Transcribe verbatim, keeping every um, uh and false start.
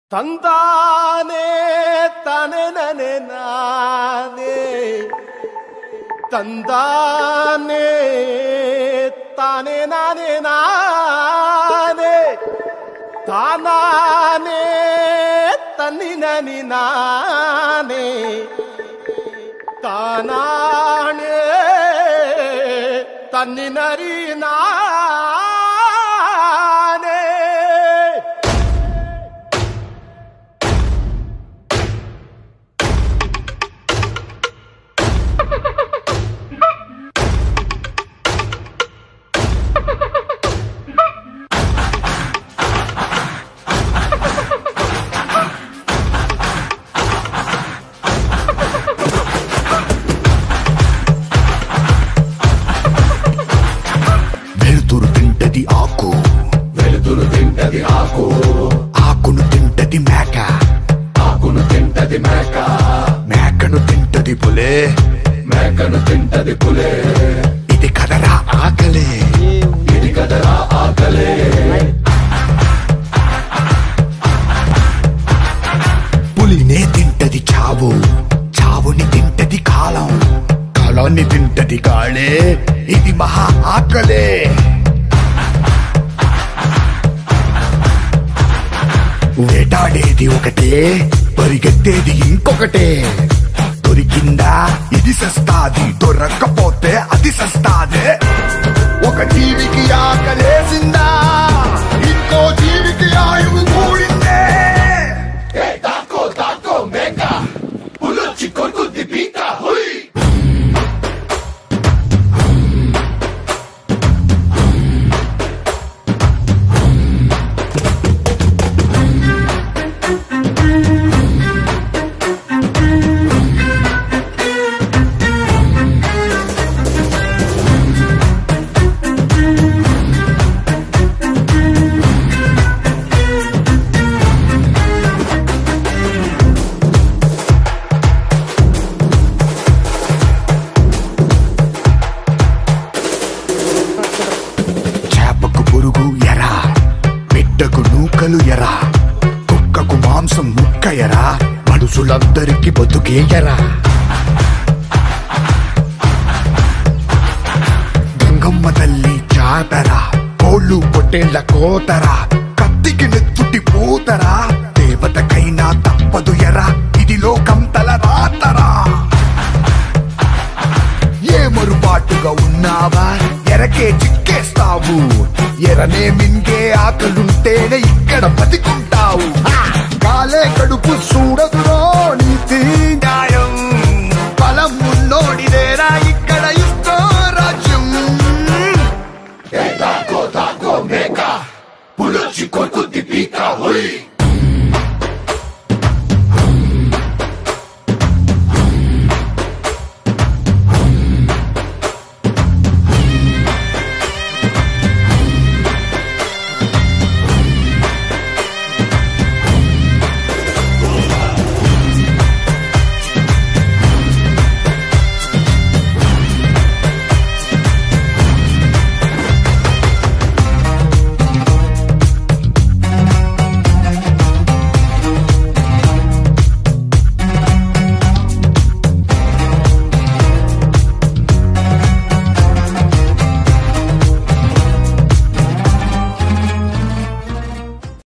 తందానే తనననే నానే తందానే తనే నానే నానే తానానే తన్నినని నానే తానానే తన్నినరి నానే ఆకు వెలుతురు తింటది ఆకు ఆకును తింటది మేక ఆకును తింటది మేక మేకను తింటది పులే మేకను తింటది పులే ఇది కదరా ఆకలే ఇది కదరా ఆకలే పులినే తింటది చావు చావుని తింటది కాలం కాలాన్ని తింటది కాళే ఇది మహా ఆకలే వేటాడేది ఒకటే పరిగెత్తేది ఇంకొకటే దొరికిందా ఇది సస్తాది దొరక్కపోతే అది సస్తాదే ఒక జీవికి ఆకలేసిందా ఇంకో జీవికి ఆయువు కూడిందే దాక్కో దాక్కో మేక పులొచ్చి కొరుకుద్ది పీక హుయ్ ఎరా కుక్కకు మాంసం ముక్క ఎరా మనుషులందరికీ బతుకేయరా గంగమ్మ తల్లి జాతరా కోళ్ళు పొట్టేళ్ల కోతరా కత్తికి నెత్తుటి పోతరా దేవతకైనా తప్పదు ఎరా ఇది లోకం తల రాతరా ఏ మరుపాటుగా ఉన్నావా ఎరకే చిక్కేస్తావు ఎరనే మింగే ఆకలుంటేనే ఇక్కడ బతికుంటావు కాలే కడుపు చూడదురో నీతి న్యాయం బలం ఉన్నోడిదేరా ఇక్కడ ఇస్తో రాజ్యం దాక్కో దాక్కో మేక పులొచ్చి కొరుకుద్ది పీక హుయ్